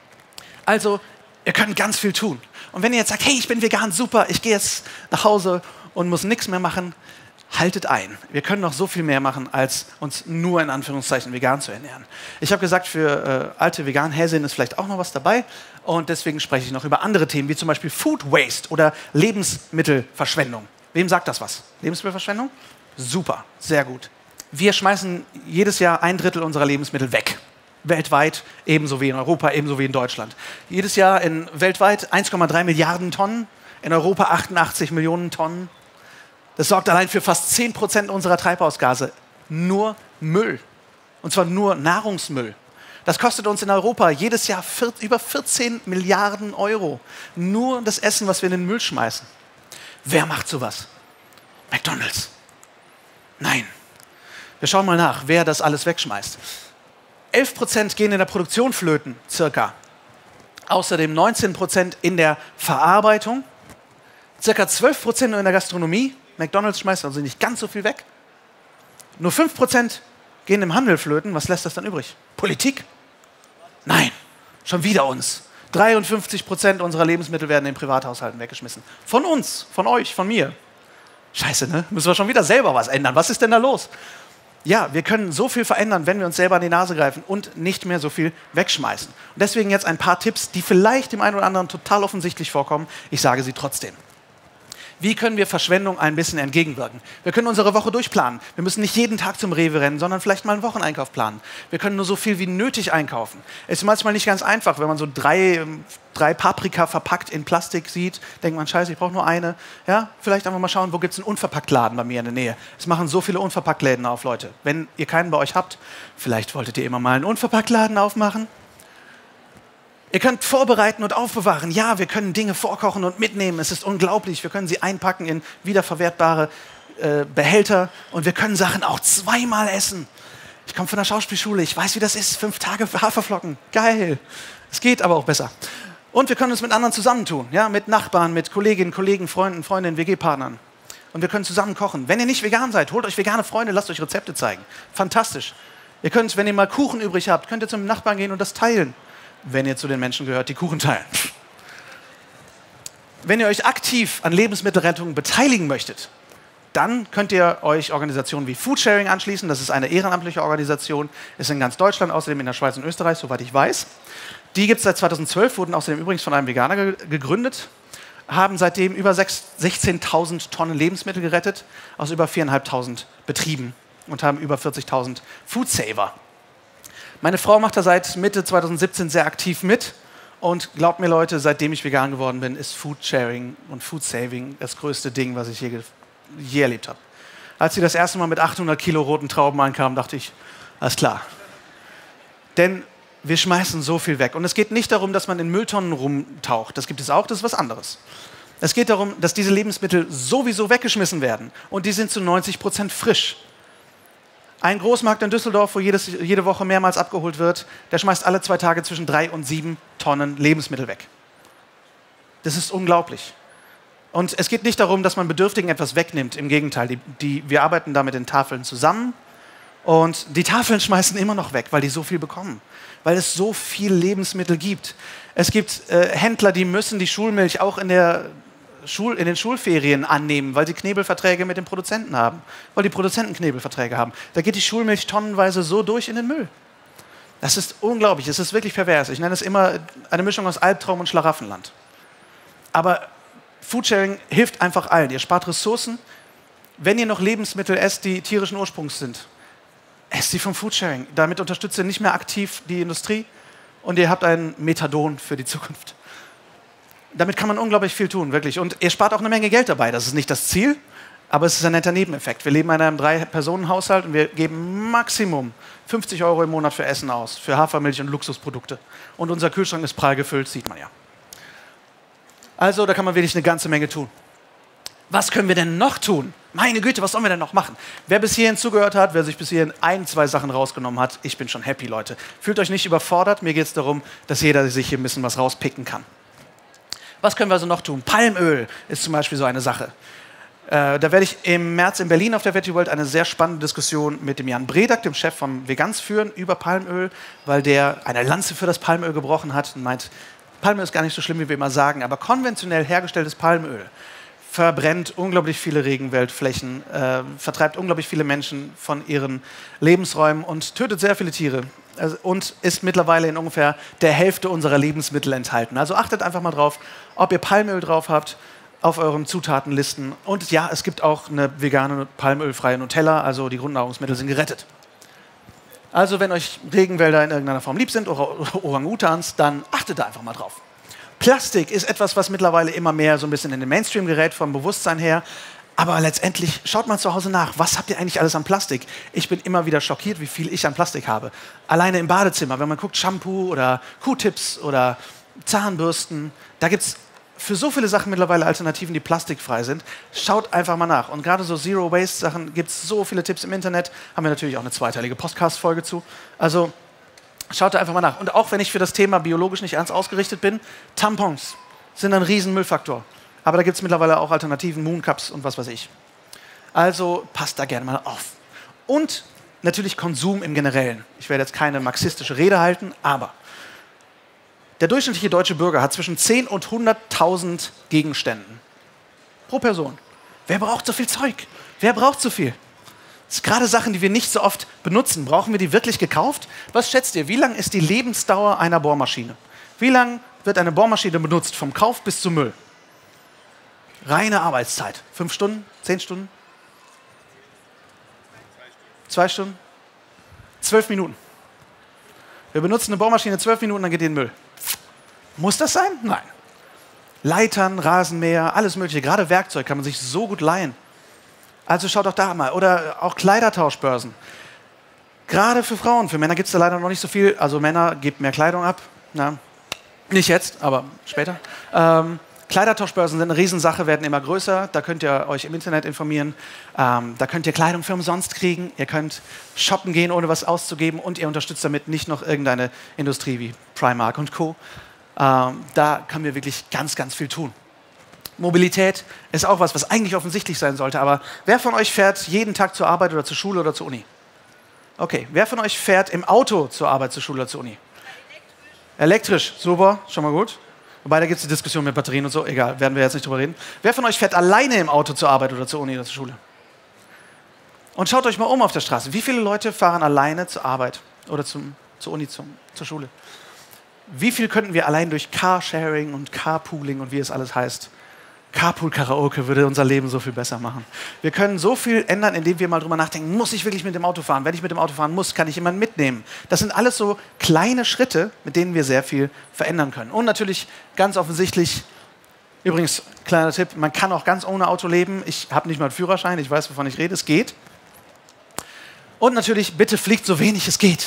Also, ihr könnt ganz viel tun. Und wenn ihr jetzt sagt, hey, ich bin vegan, super, ich gehe jetzt nach Hause und muss nichts mehr machen, haltet ein. Wir können noch so viel mehr machen, als uns nur in Anführungszeichen vegan zu ernähren. Ich habe gesagt, für äh, alte Vegan-Häsinnen ist vielleicht auch noch was dabei. Und deswegen spreche ich noch über andere Themen, wie zum Beispiel Food Waste oder Lebensmittelverschwendung. Wem sagt das was? Lebensmittelverschwendung? Super, sehr gut. Wir schmeißen jedes Jahr ein Drittel unserer Lebensmittel weg. Weltweit, ebenso wie in Europa, ebenso wie in Deutschland. Jedes Jahr in weltweit eins Komma drei Milliarden Tonnen, in Europa achtundachtzig Millionen Tonnen. Das sorgt allein für fast zehn Prozent unserer Treibhausgase. Nur Müll. Und zwar nur Nahrungsmüll. Das kostet uns in Europa jedes Jahr über vierzehn Milliarden Euro. Nur das Essen, was wir in den Müll schmeißen. Wer macht sowas? McDonald's. Nein. Wir schauen mal nach, wer das alles wegschmeißt. elf Prozent gehen in der Produktion flöten, circa. Außerdem neunzehn Prozent in der Verarbeitung. Circa zwölf Prozent in der Gastronomie. McDonald's schmeißt also nicht ganz so viel weg. Nur fünf Prozent gehen im Handel flöten. Was lässt das dann übrig? Politik? Nein, schon wieder uns. dreiundfünfzig Prozent unserer Lebensmittel werden in Privathaushalten weggeschmissen. Von uns, von euch, von mir. Scheiße, ne? Müssen wir schon wieder selber was ändern. Was ist denn da los? Ja, wir können so viel verändern, wenn wir uns selber an die Nase greifen und nicht mehr so viel wegschmeißen. Und deswegen jetzt ein paar Tipps, die vielleicht dem einen oder anderen total offensichtlich vorkommen. Ich sage sie trotzdem. Wie können wir Verschwendung ein bisschen entgegenwirken? Wir können unsere Woche durchplanen. Wir müssen nicht jeden Tag zum Rewe rennen, sondern vielleicht mal einen Wocheneinkauf planen. Wir können nur so viel wie nötig einkaufen. Es ist manchmal nicht ganz einfach, wenn man so drei, drei Paprika verpackt in Plastik sieht, denkt man, scheiße, ich brauche nur eine. Ja, vielleicht einfach mal schauen, wo gibt es einen Unverpacktladen bei mir in der Nähe. Es machen so viele Unverpacktläden auf, Leute. Wenn ihr keinen bei euch habt, vielleicht wolltet ihr immer mal einen Unverpacktladen aufmachen. Ihr könnt vorbereiten und aufbewahren. Ja, wir können Dinge vorkochen und mitnehmen. Es ist unglaublich. Wir können sie einpacken in wiederverwertbare äh, Behälter und wir können Sachen auch zweimal essen. Ich komme von der Schauspielschule. Ich weiß, wie das ist. Fünf Tage für Haferflocken. Geil. Es geht aber auch besser. Und wir können uns mit anderen zusammentun. Ja, mit Nachbarn, mit Kolleginnen, Kollegen, Freunden, Freundinnen, W G-Partnern. Und wir können zusammen kochen. Wenn ihr nicht vegan seid, holt euch vegane Freunde, lasst euch Rezepte zeigen. Fantastisch. Ihr könnt, wenn ihr mal Kuchen übrig habt, könnt ihr zum Nachbarn gehen und das teilen. Wenn ihr zu den Menschen gehört, die Kuchen teilen. Wenn ihr euch aktiv an Lebensmittelrettung beteiligen möchtet, dann könnt ihr euch Organisationen wie Foodsharing anschließen. Das ist eine ehrenamtliche Organisation, ist in ganz Deutschland, außerdem in der Schweiz und Österreich, soweit ich weiß. Die gibt es seit zweitausendzwölf, wurden außerdem übrigens von einem Veganer ge gegründet, haben seitdem über sechzehntausend Tonnen Lebensmittel gerettet aus über viertausendfünfhundert Betrieben und haben über vierzigtausend Foodsaver. Meine Frau macht da seit Mitte zweitausendsiebzehn sehr aktiv mit und glaubt mir, Leute, seitdem ich vegan geworden bin, ist Foodsharing und Foodsaving das größte Ding, was ich je, je erlebt habe. Als sie das erste Mal mit achthundert Kilo roten Trauben ankam, dachte ich, alles klar. Denn Wir schmeißen so viel weg. Und es geht nicht darum, dass man in Mülltonnen rumtaucht. Das gibt es auch, das ist was anderes. Es geht darum, dass diese Lebensmittel sowieso weggeschmissen werden. Und die sind zu neunzig Prozent frisch. Ein Großmarkt in Düsseldorf, wo jedes, jede Woche mehrmals abgeholt wird, der schmeißt alle zwei Tage zwischen drei und sieben Tonnen Lebensmittel weg. Das ist unglaublich. Und es geht nicht darum, dass man Bedürftigen etwas wegnimmt. Im Gegenteil, die, die, wir arbeiten da mit den Tafeln zusammen. Und die Tafeln schmeißen immer noch weg, weil die so viel bekommen. Weil es so viel Lebensmittel gibt. Es gibt äh, Händler, die müssen die Schulmilch auch in, der Schul, in den Schulferien annehmen, weil sie Knebelverträge mit den Produzenten haben. Weil die Produzenten Knebelverträge haben. Da geht die Schulmilch tonnenweise so durch in den Müll. Das ist unglaublich, es ist wirklich pervers. Ich nenne es immer eine Mischung aus Albtraum und Schlaraffenland. Aber Foodsharing hilft einfach allen. Ihr spart Ressourcen. Wenn ihr noch Lebensmittel esst, die tierischen Ursprungs sind, esst sie vom Foodsharing. Damit unterstützt ihr nicht mehr aktiv die Industrie und ihr habt ein Methadon für die Zukunft. Damit kann man unglaublich viel tun, wirklich. Und ihr spart auch eine Menge Geld dabei. Das ist nicht das Ziel, aber es ist ein netter Nebeneffekt. Wir leben in einem Drei-Personen-Haushalt und wir geben Maximum fünfzig Euro im Monat für Essen aus, für Hafermilch und Luxusprodukte. Und unser Kühlschrank ist prall gefüllt, sieht man ja. Also da kann man wirklich eine ganze Menge tun. Was können wir denn noch tun? Meine Güte, was sollen wir denn noch machen? Wer bis hierhin zugehört hat, wer sich bis hierhin ein, zwei Sachen rausgenommen hat, ich bin schon happy, Leute. Fühlt euch nicht überfordert, mir geht es darum, dass jeder sich hier ein bisschen was rauspicken kann. Was können wir also noch tun? Palmöl ist zum Beispiel so eine Sache. Äh, da werde ich im März in Berlin auf der Veggie World eine sehr spannende Diskussion mit dem Jan Bredak, dem Chef von Veganz, führen über Palmöl, weil der eine Lanze für das Palmöl gebrochen hat und meint, Palmöl ist gar nicht so schlimm, wie wir immer sagen, aber konventionell hergestelltes Palmöl verbrennt unglaublich viele Regenwaldflächen, äh, vertreibt unglaublich viele Menschen von ihren Lebensräumen und tötet sehr viele Tiere also, und ist mittlerweile in ungefähr der Hälfte unserer Lebensmittel enthalten. Also achtet einfach mal drauf, ob ihr Palmöl drauf habt auf euren Zutatenlisten. Und ja, es gibt auch eine vegane, palmölfreie Nutella, also die Grundnahrungsmittel sind gerettet. Also wenn euch Regenwälder in irgendeiner Form lieb sind, oder Orang-Utans, dann achtet da einfach mal drauf. Plastik ist etwas, was mittlerweile immer mehr so ein bisschen in den Mainstream gerät, vom Bewusstsein her. Aber letztendlich, schaut mal zu Hause nach, was habt ihr eigentlich alles an Plastik? Ich bin immer wieder schockiert, wie viel ich an Plastik habe. Alleine im Badezimmer, wenn man guckt, Shampoo oder Q-Tips oder Zahnbürsten, da gibt es für so viele Sachen mittlerweile Alternativen, die plastikfrei sind. Schaut einfach mal nach. Und gerade so Zero-Waste-Sachen gibt es so viele Tipps im Internet. Haben wir natürlich auch eine zweiteilige Podcast-Folge zu. Also schaut da einfach mal nach. Und auch wenn ich für das Thema biologisch nicht ernst ausgerichtet bin, Tampons sind ein riesen Müllfaktor. Aber da gibt es mittlerweile auch Alternativen, Mooncups und was weiß ich. Also passt da gerne mal auf. Und natürlich Konsum im Generellen. Ich werde jetzt keine marxistische Rede halten, aber der durchschnittliche deutsche Bürger hat zwischen zehn und hunderttausend Gegenständen pro Person. Wer braucht so viel Zeug? Wer braucht so viel? Das sind gerade Sachen, die wir nicht so oft benutzen. Brauchen wir die wirklich gekauft? Was schätzt ihr? Wie lang ist die Lebensdauer einer Bohrmaschine? Wie lang wird eine Bohrmaschine benutzt, vom Kauf bis zum Müll? Reine Arbeitszeit. Fünf Stunden? Zehn Stunden? Zwei Stunden? Zwölf Minuten. Wir benutzen eine Bohrmaschine zwölf Minuten, dann geht die in den Müll. Muss das sein? Nein. Leitern, Rasenmäher, alles Mögliche. Gerade Werkzeug kann man sich so gut leihen. Also schaut doch da mal. Oder auch Kleidertauschbörsen. Gerade für Frauen. Für Männer gibt es da leider noch nicht so viel. Also Männer, gebt mehr Kleidung ab. Na, nicht jetzt, aber später. Ähm, Kleidertauschbörsen sind eine Riesensache, werden immer größer. Da könnt ihr euch im Internet informieren. Ähm, da könnt ihr Kleidung für umsonst kriegen. Ihr könnt shoppen gehen, ohne was auszugeben. Und ihr unterstützt damit nicht noch irgendeine Industrie wie Primark und Co. Ähm, da können wir wirklich ganz, ganz viel tun. Mobilität ist auch was, was eigentlich offensichtlich sein sollte. Aber wer von euch fährt jeden Tag zur Arbeit oder zur Schule oder zur Uni? Okay. Wer von euch fährt im Auto zur Arbeit, zur Schule oder zur Uni? Elektrisch. Elektrisch, super, schon mal gut. Wobei, da gibt es die Diskussion mit Batterien und so. Egal, werden wir jetzt nicht drüber reden. Wer von euch fährt alleine im Auto zur Arbeit oder zur Uni oder zur Schule? Und schaut euch mal um auf der Straße. Wie viele Leute fahren alleine zur Arbeit oder zum, zur Uni, zum, zur Schule? Wie viel könnten wir allein durch Carsharing und Carpooling und wie es alles heißt? Carpool-Karaoke würde unser Leben so viel besser machen. Wir können so viel ändern, indem wir mal drüber nachdenken, muss ich wirklich mit dem Auto fahren? Wenn ich mit dem Auto fahren muss, kann ich jemanden mitnehmen. Das sind alles so kleine Schritte, mit denen wir sehr viel verändern können. Und natürlich ganz offensichtlich, übrigens, kleiner Tipp, man kann auch ganz ohne Auto leben. Ich habe nicht mal einen Führerschein, ich weiß, wovon ich rede, es geht. Und natürlich, bitte fliegt so wenig es geht.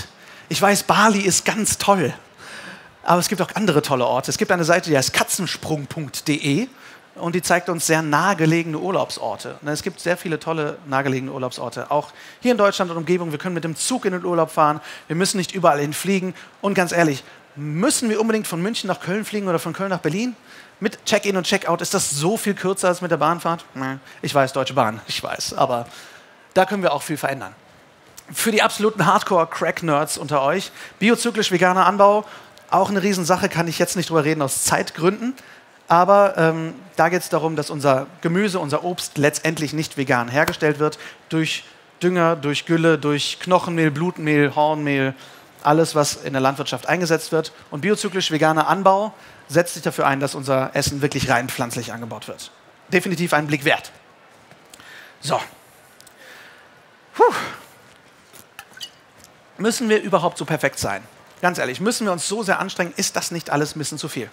Ich weiß, Bali ist ganz toll, aber es gibt auch andere tolle Orte. Es gibt eine Seite, die heißt katzensprung punkt de und die zeigt uns sehr nahegelegene Urlaubsorte. Es gibt sehr viele tolle nahegelegene Urlaubsorte, auch hier in Deutschland und Umgebung. Wir können mit dem Zug in den Urlaub fahren, wir müssen nicht überall hinfliegen. Und ganz ehrlich, müssen wir unbedingt von München nach Köln fliegen oder von Köln nach Berlin? Mit Check-in und Check-out ist das so viel kürzer als mit der Bahnfahrt? Ich weiß, Deutsche Bahn, ich weiß, aber da können wir auch viel verändern. Für die absoluten Hardcore-Crack-Nerds unter euch, biozyklisch-veganer Anbau, auch eine Riesensache, kann ich jetzt nicht drüber reden aus Zeitgründen, aber ähm, da geht es darum, dass unser Gemüse, unser Obst letztendlich nicht vegan hergestellt wird, durch Dünger, durch Gülle, durch Knochenmehl, Blutmehl, Hornmehl, alles, was in der Landwirtschaft eingesetzt wird. Und biozyklisch-veganer Anbau setzt sich dafür ein, dass unser Essen wirklich rein pflanzlich angebaut wird. Definitiv einen Blick wert. So. Puh. Müssen wir überhaupt so perfekt sein? Ganz ehrlich, müssen wir uns so sehr anstrengen? Ist das nicht alles ein bisschen zu viel?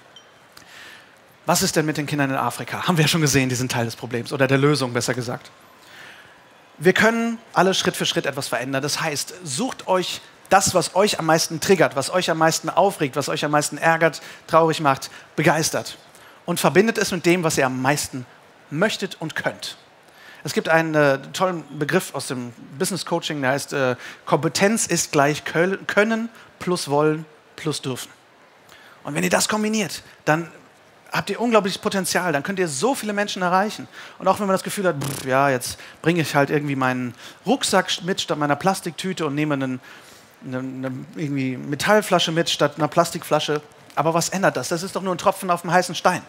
Was ist denn mit den Kindern in Afrika? Haben wir ja schon gesehen, die sind Teil des Problems oder der Lösung, besser gesagt. Wir können alle Schritt für Schritt etwas verändern. Das heißt, sucht euch das, was euch am meisten triggert, was euch am meisten aufregt, was euch am meisten ärgert, traurig macht, begeistert und verbindet es mit dem, was ihr am meisten möchtet und könnt. Es gibt einen äh, tollen Begriff aus dem Business Coaching, der heißt, äh, Kompetenz ist gleich Können plus Wollen plus Dürfen. Und wenn ihr das kombiniert, dann habt ihr unglaubliches Potenzial, dann könnt ihr so viele Menschen erreichen. Und auch wenn man das Gefühl hat, pff, ja, jetzt bringe ich halt irgendwie meinen Rucksack mit statt meiner Plastiktüte und nehme einen, eine, eine irgendwie Metallflasche mit statt einer Plastikflasche. Aber was ändert das? Das ist doch nur ein Tropfen auf dem heißen Stein.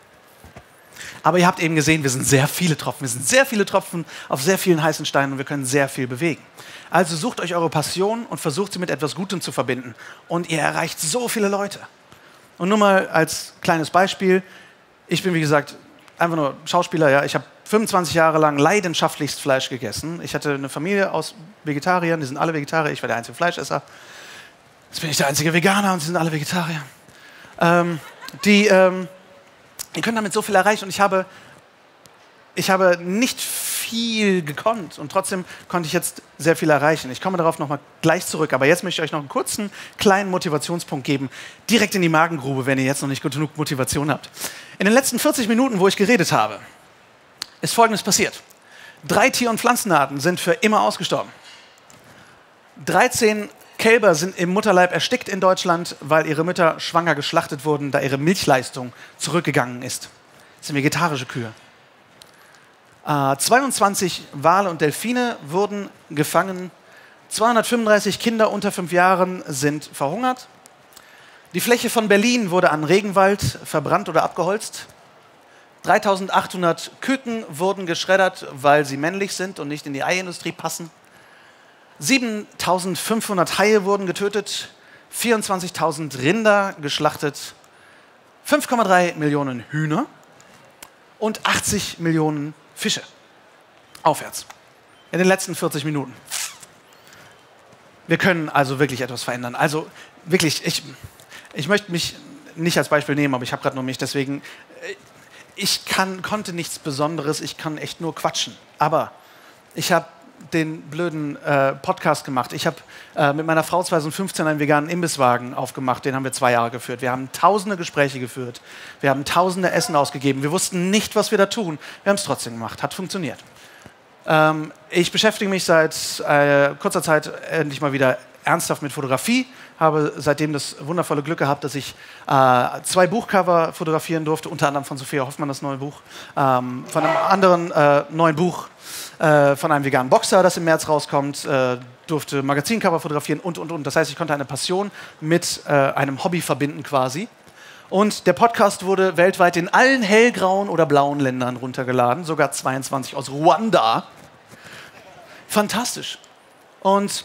Aber ihr habt eben gesehen, wir sind sehr viele Tropfen. Wir sind sehr viele Tropfen auf sehr vielen heißen Steinen und wir können sehr viel bewegen. Also sucht euch eure Passion und versucht sie mit etwas Gutem zu verbinden. Und ihr erreicht so viele Leute. Und nur mal als kleines Beispiel. Ich bin, wie gesagt, einfach nur Schauspieler. Ja. Ich habe fünfundzwanzig Jahre lang leidenschaftlichst Fleisch gegessen. Ich hatte eine Familie aus Vegetariern, die sind alle Vegetarier. Ich war der einzige Fleischesser. Jetzt bin ich der einzige Veganer und sie sind alle Vegetarier. Ähm, die... Ähm, Ihr könnt damit so viel erreichen und ich habe, ich habe nicht viel gekonnt und trotzdem konnte ich jetzt sehr viel erreichen. Ich komme darauf nochmal gleich zurück, aber jetzt möchte ich euch noch einen kurzen, kleinen Motivationspunkt geben, direkt in die Magengrube, wenn ihr jetzt noch nicht genug Motivation habt. In den letzten vierzig Minuten, wo ich geredet habe, ist Folgendes passiert. Drei Tier- und Pflanzenarten sind für immer ausgestorben. dreizehn Kälber sind im Mutterleib erstickt in Deutschland, weil ihre Mütter schwanger geschlachtet wurden, da ihre Milchleistung zurückgegangen ist. Das sind vegetarische Kühe. Äh, zweiundzwanzig Wale und Delfine wurden gefangen. zweihundertfünfunddreißig Kinder unter fünf Jahren sind verhungert. Die Fläche von Berlin wurde an Regenwald verbrannt oder abgeholzt. dreitausendachthundert Küken wurden geschreddert, weil sie männlich sind und nicht in die Eiindustrie passen. siebentausendfünfhundert Haie wurden getötet, vierundzwanzigtausend Rinder geschlachtet, fünf Komma drei Millionen Hühner und achtzig Millionen Fische. Aufwärts. In den letzten vierzig Minuten. Wir können also wirklich etwas verändern. Also wirklich, ich, ich möchte mich nicht als Beispiel nehmen, aber ich habe gerade nur mich, deswegen, ich kann, konnte nichts Besonderes, ich kann echt nur quatschen. Aber ich habe den blöden äh, Podcast gemacht. Ich habe äh, mit meiner Frau zweitausendfünfzehn einen veganen Imbisswagen aufgemacht, den haben wir zwei Jahre geführt. Wir haben tausende Gespräche geführt, wir haben tausende Essen ausgegeben, wir wussten nicht, was wir da tun. Wir haben es trotzdem gemacht, hat funktioniert. Ähm, ich beschäftige mich seit äh, kurzer Zeit endlich mal wieder ernsthaft mit Fotografie, habe seitdem das wundervolle Glück gehabt, dass ich äh, zwei Buchcover fotografieren durfte, unter anderem von Sophia Hoffmann, das neue Buch, ähm, von einem anderen äh, neuen Buch äh, von einem veganen Boxer, das im März rauskommt, äh, durfte Magazincover fotografieren und, und, und. Das heißt, ich konnte eine Passion mit äh, einem Hobby verbinden quasi. Und der Podcast wurde weltweit in allen hellgrauen oder blauen Ländern runtergeladen, sogar zweiundzwanzig aus Ruanda. Fantastisch. Und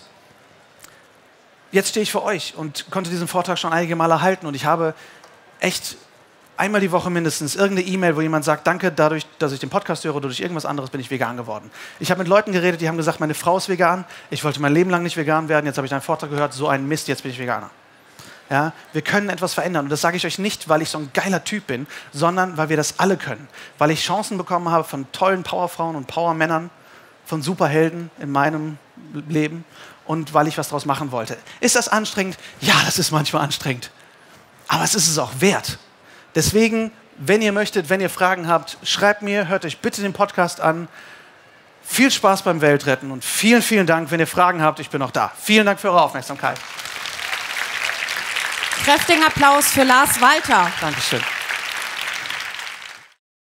jetzt stehe ich vor euch und konnte diesen Vortrag schon einige Male halten und ich habe echt einmal die Woche mindestens irgendeine E-Mail, wo jemand sagt, danke, dadurch, dass ich den Podcast höre oder durch irgendwas anderes bin ich vegan geworden. Ich habe mit Leuten geredet, die haben gesagt, meine Frau ist vegan, ich wollte mein Leben lang nicht vegan werden, jetzt habe ich deinen Vortrag gehört, so ein Mist, jetzt bin ich Veganer. Ja, wir können etwas verändern und das sage ich euch nicht, weil ich so ein geiler Typ bin, sondern weil wir das alle können. Weil ich Chancen bekommen habe von tollen Powerfrauen und Powermännern, von Superhelden in meinem Leben und weil ich was daraus machen wollte. Ist das anstrengend? Ja, das ist manchmal anstrengend. Aber es ist es auch wert. Deswegen, wenn ihr möchtet, wenn ihr Fragen habt, schreibt mir, hört euch bitte den Podcast an. Viel Spaß beim Weltretten und vielen, vielen Dank. Wenn ihr Fragen habt, ich bin auch da. Vielen Dank für eure Aufmerksamkeit. Kräftigen Applaus für Lars Walter. Dankeschön.